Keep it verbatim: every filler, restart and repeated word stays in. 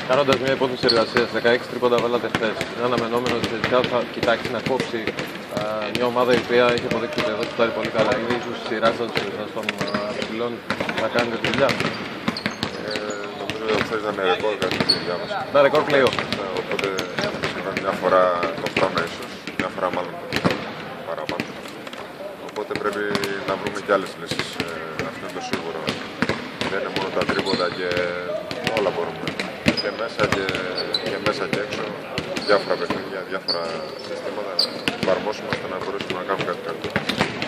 Κάνοντας μια υπόθεση εργασίας, δεκαέξι τρίποντα βάλατε χθες. Είναι αναμενόμενο ότι τελικά θα κοιτάξει να κόψει α, μια ομάδα η οποία έχει αποδείξει ότι εδώ σουτάρει πολύ καλά. Είναι ίσως η σειρά σας των ψηλών να κάνετε τη δουλειά. Ε, νομίζω ότι χθες ήταν ρεκόρ κατά τη δουλειά μας. Να ρεκόρ play-off. Οπότε είπαμε μια φορά το χρόνο ίσως, μια φορά μάλλον παραπάνω. Οπότε πρέπει να βρούμε και άλλες λύσεις. Ε, αυτό είναι το σίγουρο. Δεν είναι μόνο τα τρίποντα και όλα μπορούμε. Και μέσα και, και μέσα και έξω. Διάφορα παιχνίδια, διάφορα συστήματα να εφαρμόσουμε ώστε να μπορέσουμε να κάνουμε κάτι καλύτερο.